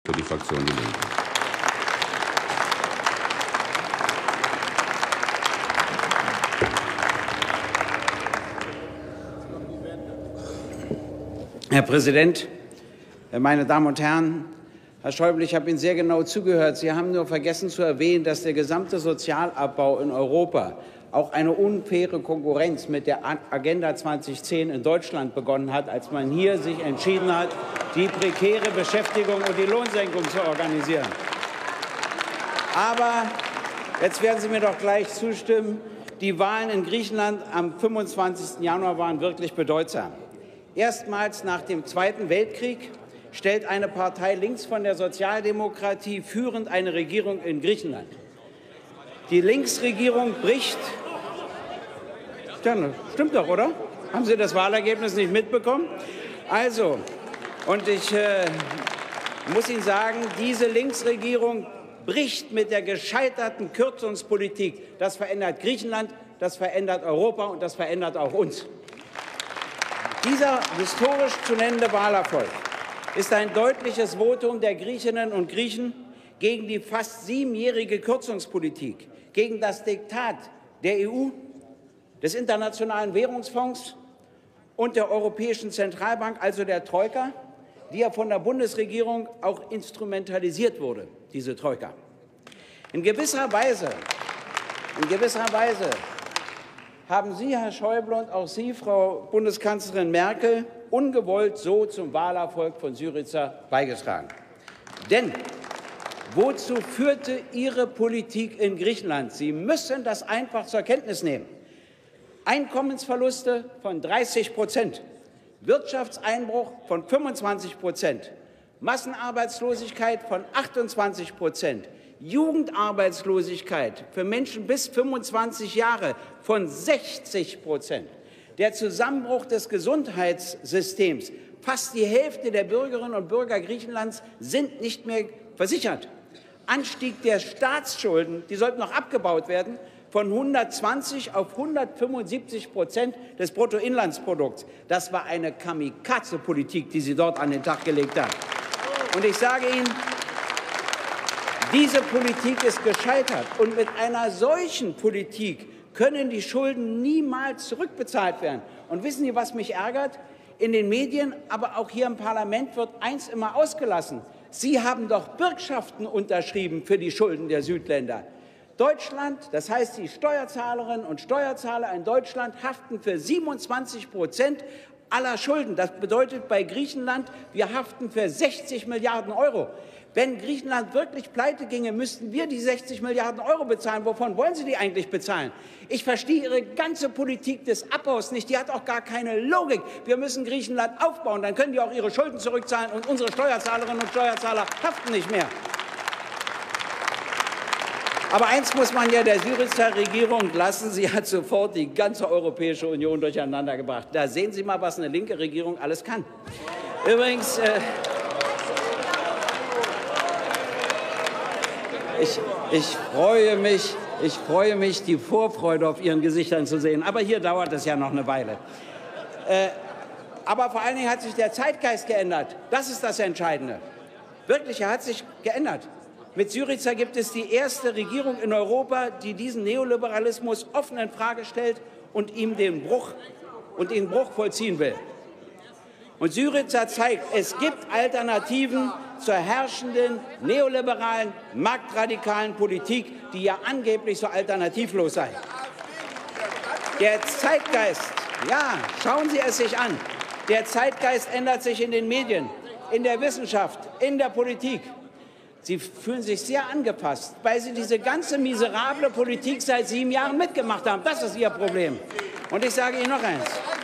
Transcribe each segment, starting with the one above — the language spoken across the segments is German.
für die Fraktion Die Linke. Herr Präsident, meine Damen und Herren! Herr Schäuble, ich habe Ihnen sehr genau zugehört. Sie haben nur vergessen zu erwähnen, dass der gesamte Sozialabbau in Europa auch eine unfaire Konkurrenz mit der Agenda 2010 in Deutschland begonnen hat, als man hier sich entschieden hat, die prekäre Beschäftigung und die Lohnsenkung zu organisieren. Aber jetzt werden Sie mir doch gleich zustimmen, die Wahlen in Griechenland am 25. Januar waren wirklich bedeutsam. Erstmals nach dem Zweiten Weltkrieg stellt eine Partei links von der Sozialdemokratie führend eine Regierung in Griechenland. Die Linksregierung bricht. Ja, stimmt doch, oder? Haben Sie das Wahlergebnis nicht mitbekommen? Also, und ich muss Ihnen sagen, diese Linksregierung bricht mit der gescheiterten Kürzungspolitik. Das verändert Griechenland, das verändert Europa und das verändert auch uns. Dieser historisch zu nennende Wahlerfolg ist ein deutliches Votum der Griechinnen und Griechen gegen die fast 7-jährige Kürzungspolitik, gegen das Diktat der EU, des Internationalen Währungsfonds und der Europäischen Zentralbank, also der Troika, die ja von der Bundesregierung auch instrumentalisiert wurde, diese Troika. In gewisser Weise haben Sie, Herr Schäuble, und auch Sie, Frau Bundeskanzlerin Merkel, ungewollt so zum Wahlerfolg von Syriza beigetragen. Denn wozu führte Ihre Politik in Griechenland? Sie müssen das einfach zur Kenntnis nehmen. Einkommensverluste von 30%, Wirtschaftseinbruch von 25%, Massenarbeitslosigkeit von 28%, Jugendarbeitslosigkeit für Menschen bis 25 Jahre von 60%. Der Zusammenbruch des Gesundheitssystems. Fast die Hälfte der Bürgerinnen und Bürger Griechenlands sind nicht mehr versichert. Anstieg der Staatsschulden, die sollten noch abgebaut werden, von 120 auf 175% des Bruttoinlandsprodukts. Das war eine Kamikaze-Politik, die Sie dort an den Tag gelegt haben. Und ich sage Ihnen, diese Politik ist gescheitert. Und mit einer solchen Politik können die Schulden niemals zurückbezahlt werden. Und wissen Sie, was mich ärgert? In den Medien, aber auch hier im Parlament wird eins immer ausgelassen. Sie haben doch Bürgschaften unterschrieben für die Schulden der Südländer. Deutschland, das heißt die Steuerzahlerinnen und Steuerzahler in Deutschland, haften für 27% aller Schulden. Das bedeutet bei Griechenland, wir haften für 60 Milliarden Euro. Wenn Griechenland wirklich pleite ginge, müssten wir die 60 Milliarden Euro bezahlen. Wovon wollen Sie die eigentlich bezahlen? Ich verstehe Ihre ganze Politik des Abbaus nicht. Die hat auch gar keine Logik. Wir müssen Griechenland aufbauen. Dann können die auch ihre Schulden zurückzahlen und unsere Steuerzahlerinnen und Steuerzahler haften nicht mehr. Aber eins muss man ja der Syriza-Regierung lassen. Sie hat sofort die ganze Europäische Union durcheinander gebracht. Da sehen Sie mal, was eine linke Regierung alles kann. Übrigens, ich freue mich, die Vorfreude auf Ihren Gesichtern zu sehen. Aber hier dauert es ja noch eine Weile. Aber vor allen Dingen hat sich der Zeitgeist geändert. Das ist das Entscheidende. Wirklich, er hat sich geändert. Mit Syriza gibt es die erste Regierung in Europa, die diesen Neoliberalismus offen in Frage stellt und ihm den Bruch vollziehen will. Und Syriza zeigt, es gibt Alternativen zur herrschenden neoliberalen, marktradikalen Politik, die ja angeblich so alternativlos sei. Der Zeitgeist, ja, schauen Sie es sich an, der Zeitgeist ändert sich in den Medien, in der Wissenschaft, in der Politik. Sie fühlen sich sehr angepasst, weil Sie diese ganze miserable Politik seit 7 Jahren mitgemacht haben. Das ist Ihr Problem. Und ich sage Ihnen noch eins.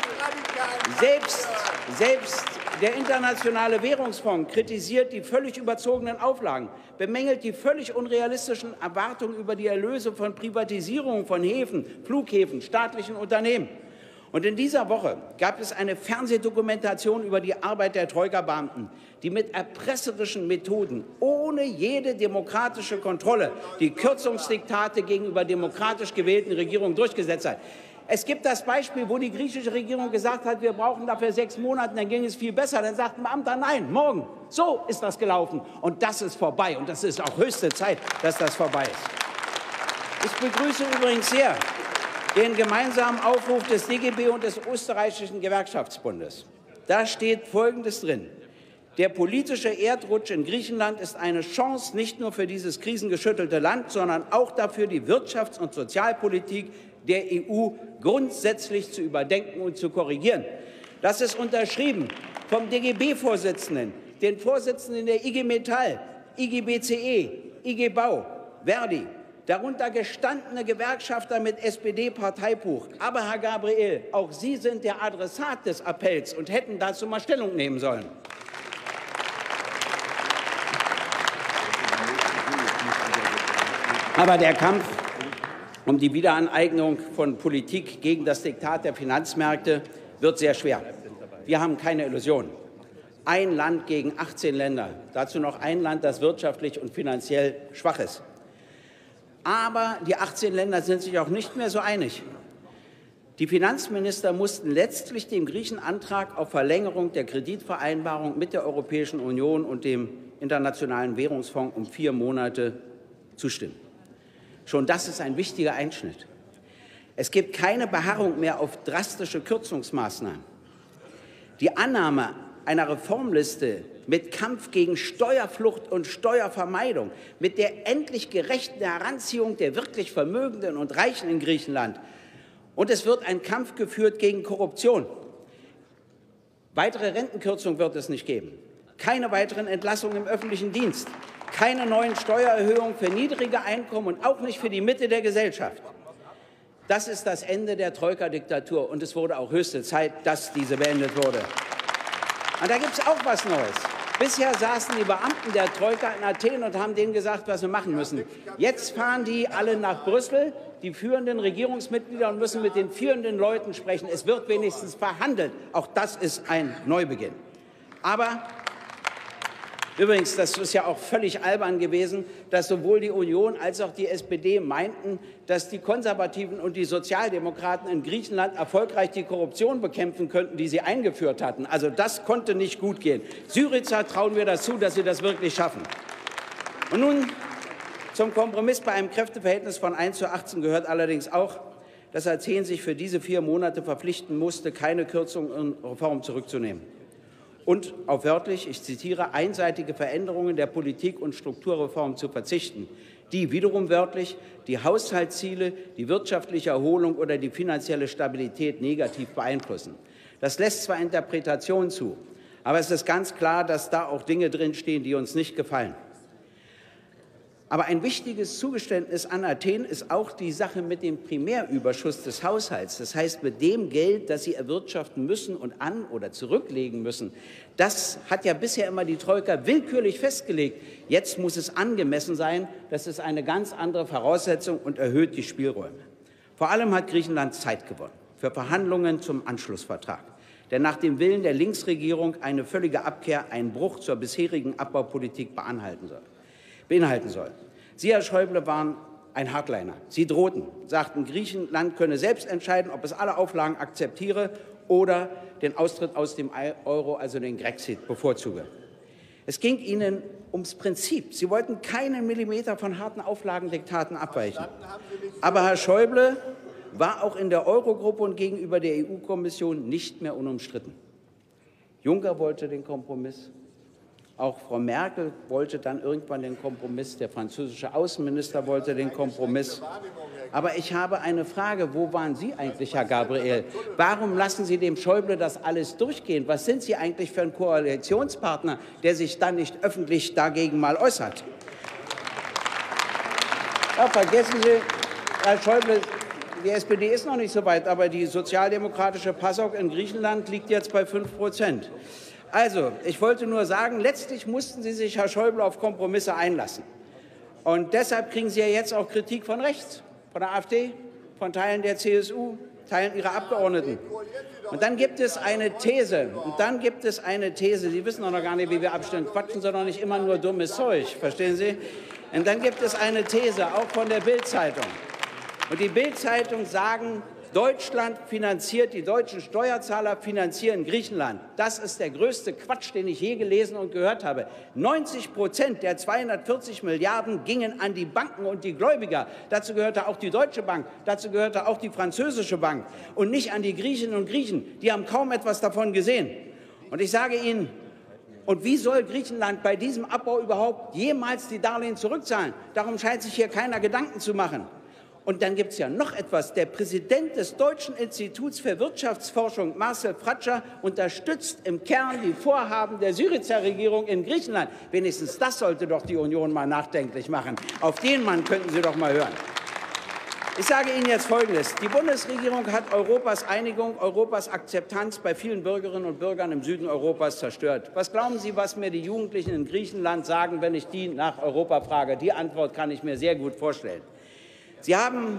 Selbst der Internationale Währungsfonds kritisiert die völlig überzogenen Auflagen, bemängelt die völlig unrealistischen Erwartungen über die Erlöse von Privatisierungen von Häfen, Flughäfen, staatlichen Unternehmen. Und in dieser Woche gab es eine Fernsehdokumentation über die Arbeit der Troika-Beamten, die mit erpresserischen Methoden, ohne jede demokratische Kontrolle, die Kürzungsdiktate gegenüber demokratisch gewählten Regierungen durchgesetzt hat. Es gibt das Beispiel, wo die griechische Regierung gesagt hat, wir brauchen dafür 6 Monate, dann ging es viel besser. Dann sagt ein Beamter, nein, morgen. So ist das gelaufen. Und das ist vorbei. Und das ist auch höchste Zeit, dass das vorbei ist. Ich begrüße übrigens sehr den gemeinsamen Aufruf des DGB und des österreichischen Gewerkschaftsbundes. Da steht Folgendes drin. Der politische Erdrutsch in Griechenland ist eine Chance nicht nur für dieses krisengeschüttelte Land, sondern auch dafür, die Wirtschafts- und Sozialpolitik der EU grundsätzlich zu überdenken und zu korrigieren. Das ist unterschrieben vom DGB-Vorsitzenden, den Vorsitzenden der IG Metall, IG BCE, IG Bau, Verdi, darunter gestandene Gewerkschafter mit SPD-Parteibuch. Aber, Herr Gabriel, auch Sie sind der Adressat des Appells und hätten dazu mal Stellung nehmen sollen. Aber der Kampf um die Wiederaneignung von Politik gegen das Diktat der Finanzmärkte wird sehr schwer. Wir haben keine Illusion. Ein Land gegen 18 Länder, dazu noch ein Land, das wirtschaftlich und finanziell schwach ist. Aber die 18 Länder sind sich auch nicht mehr so einig. Die Finanzminister mussten letztlich dem Griechen Antrag auf Verlängerung der Kreditvereinbarung mit der Europäischen Union und dem Internationalen Währungsfonds um 4 Monate zustimmen. Schon das ist ein wichtiger Einschnitt. Es gibt keine Beharrung mehr auf drastische Kürzungsmaßnahmen. Die Annahme einer Reformliste mit Kampf gegen Steuerflucht und Steuervermeidung, mit der endlich gerechten Heranziehung der wirklich Vermögenden und Reichen in Griechenland. Und es wird ein Kampf geführt gegen Korruption. Weitere Rentenkürzungen wird es nicht geben. Keine weiteren Entlassungen im öffentlichen Dienst. Keine neuen Steuererhöhungen für niedrige Einkommen und auch nicht für die Mitte der Gesellschaft. Das ist das Ende der Troika-Diktatur. Und es wurde auch höchste Zeit, dass diese beendet wurde. Und da gibt es auch was Neues. Bisher saßen die Beamten der Troika in Athen und haben denen gesagt, was wir machen müssen. Jetzt fahren die alle nach Brüssel, die führenden Regierungsmitglieder, und müssen mit den führenden Leuten sprechen. Es wird wenigstens verhandelt. Auch das ist ein Neubeginn. Aber übrigens, das ist ja auch völlig albern gewesen, dass sowohl die Union als auch die SPD meinten, dass die Konservativen und die Sozialdemokraten in Griechenland erfolgreich die Korruption bekämpfen könnten, die sie eingeführt hatten. Also das konnte nicht gut gehen. Syriza trauen wir das zu, dass sie das wirklich schaffen. Und nun zum Kompromiss. Bei einem Kräfteverhältnis von 1:18 gehört allerdings auch, dass Athen sich für diese 4 Monate verpflichten musste, keine Kürzungen und Reformen zurückzunehmen. Und auf wörtlich, ich zitiere, einseitige Veränderungen der Politik und Strukturreform zu verzichten, die wiederum wörtlich die Haushaltsziele, die wirtschaftliche Erholung oder die finanzielle Stabilität negativ beeinflussen. Das lässt zwar Interpretationen zu, aber es ist ganz klar, dass da auch Dinge drinstehen, die uns nicht gefallen. Aber ein wichtiges Zugeständnis an Athen ist auch die Sache mit dem Primärüberschuss des Haushalts. Das heißt, mit dem Geld, das sie erwirtschaften müssen und an- oder zurücklegen müssen. Das hat ja bisher immer die Troika willkürlich festgelegt. Jetzt muss es angemessen sein. Das ist eine ganz andere Voraussetzung und erhöht die Spielräume. Vor allem hat Griechenland Zeit gewonnen für Verhandlungen zum Anschlussvertrag, der nach dem Willen der Linksregierung eine völlige Abkehr, einen Bruch zur bisherigen Abbaupolitik beinhalten soll. Sie, Herr Schäuble, waren ein Hardliner. Sie drohten, sagten, Griechenland könne selbst entscheiden, ob es alle Auflagen akzeptiere oder den Austritt aus dem Euro, also den Grexit, bevorzuge. Es ging Ihnen ums Prinzip. Sie wollten keinen Millimeter von harten Auflagendiktaten abweichen. Aber Herr Schäuble war auch in der Eurogruppe und gegenüber der EU-Kommission nicht mehr unumstritten. Juncker wollte den Kompromiss. Auch Frau Merkel wollte dann irgendwann den Kompromiss, der französische Außenminister wollte den Kompromiss. Aber ich habe eine Frage, wo waren Sie eigentlich, Herr Gabriel? Warum lassen Sie dem Schäuble das alles durchgehen? Was sind Sie eigentlich für ein Koalitionspartner, der sich dann nicht öffentlich dagegen mal äußert? Ja, vergessen Sie, Herr Schäuble, die SPD ist noch nicht so weit, aber die sozialdemokratische PASOK in Griechenland liegt jetzt bei 5%. Also, ich wollte nur sagen, letztlich mussten Sie sich, Herr Schäuble, auf Kompromisse einlassen. Und deshalb kriegen Sie ja jetzt auch Kritik von rechts, von der AfD, von Teilen der CSU, Teilen Ihrer Abgeordneten. Und dann gibt es eine These, Sie wissen doch noch gar nicht, wie wir abstimmen, quatschen Sie doch nicht immer nur dummes Zeug, verstehen Sie? Und dann gibt es eine These, auch von der Bild-Zeitung. Und die Bild-Zeitung sagen, Deutschland finanziert, die deutschen Steuerzahler finanzieren Griechenland. Das ist der größte Quatsch, den ich je gelesen und gehört habe. 90% der 240 Milliarden gingen an die Banken und die Gläubiger. Dazu gehörte auch die Deutsche Bank, dazu gehörte auch die französische Bank und nicht an die Griechinnen und Griechen. Die haben kaum etwas davon gesehen. Und ich sage Ihnen, und wie soll Griechenland bei diesem Abbau überhaupt jemals die Darlehen zurückzahlen? Darum scheint sich hier keiner Gedanken zu machen. Und dann gibt es ja noch etwas. Der Präsident des Deutschen Instituts für Wirtschaftsforschung, Marcel Fratscher, unterstützt im Kern die Vorhaben der Syriza-Regierung in Griechenland. Wenigstens das sollte doch die Union mal nachdenklich machen. Auf den Mann könnten Sie doch mal hören. Ich sage Ihnen jetzt Folgendes. Die Bundesregierung hat Europas Einigung, Europas Akzeptanz bei vielen Bürgerinnen und Bürgern im Süden Europas zerstört. Was glauben Sie, was mir die Jugendlichen in Griechenland sagen, wenn ich die nach Europa frage? Die Antwort kann ich mir sehr gut vorstellen. Sie haben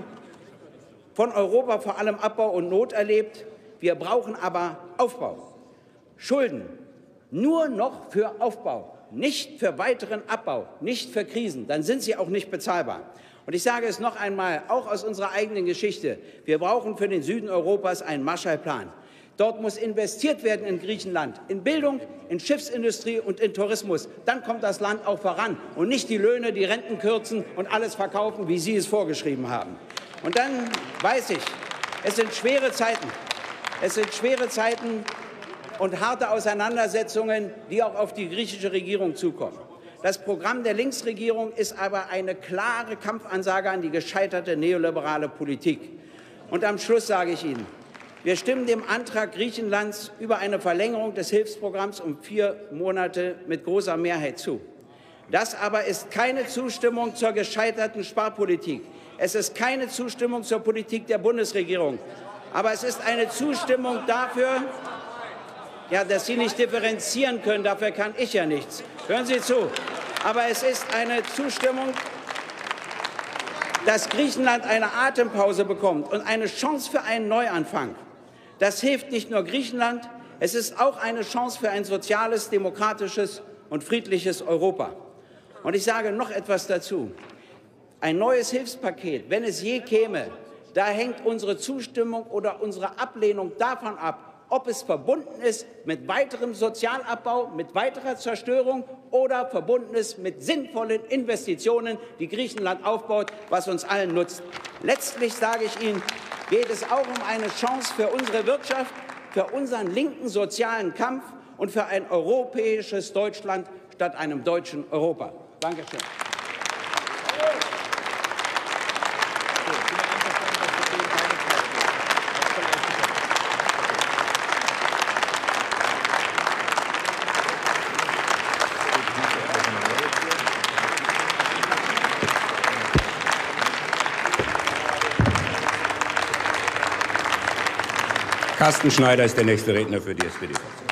von Europa vor allem Abbau und Not erlebt. Wir brauchen aber Aufbau. Schulden nur noch für Aufbau, nicht für weiteren Abbau, nicht für Krisen. Dann sind sie auch nicht bezahlbar. Und ich sage es noch einmal, auch aus unserer eigenen Geschichte. Wir brauchen für den Süden Europas einen Marshallplan. Dort muss investiert werden in Griechenland, in Bildung, in Schiffsindustrie und in Tourismus. Dann kommt das Land auch voran und nicht die Löhne, die Renten kürzen und alles verkaufen, wie Sie es vorgeschrieben haben. Und dann weiß ich, es sind schwere Zeiten. Es sind schwere Zeiten und harte Auseinandersetzungen, die auch auf die griechische Regierung zukommen. Das Programm der Linksregierung ist aber eine klare Kampfansage an die gescheiterte neoliberale Politik. Und am Schluss sage ich Ihnen, wir stimmen dem Antrag Griechenlands über eine Verlängerung des Hilfsprogramms um 4 Monate mit großer Mehrheit zu. Das aber ist keine Zustimmung zur gescheiterten Sparpolitik. Es ist keine Zustimmung zur Politik der Bundesregierung. Aber es ist eine Zustimmung dafür, ja, dass Sie nicht differenzieren können. Dafür kann ich ja nichts. Hören Sie zu. Aber es ist eine Zustimmung, dass Griechenland eine Atempause bekommt und eine Chance für einen Neuanfang. Das hilft nicht nur Griechenland, es ist auch eine Chance für ein soziales, demokratisches und friedliches Europa. Und ich sage noch etwas dazu. Ein neues Hilfspaket, wenn es je käme, da hängt unsere Zustimmung oder unsere Ablehnung davon ab, ob es verbunden ist mit weiterem Sozialabbau, mit weiterer Zerstörung oder verbunden ist mit sinnvollen Investitionen, die Griechenland aufbaut, was uns allen nutzt. Letztlich sage ich Ihnen, geht es auch um eine Chance für unsere Wirtschaft, für unseren linken sozialen Kampf und für ein europäisches Deutschland statt einem deutschen Europa. Dankeschön. Carsten Schneider ist der nächste Redner für die SPD-Fraktion.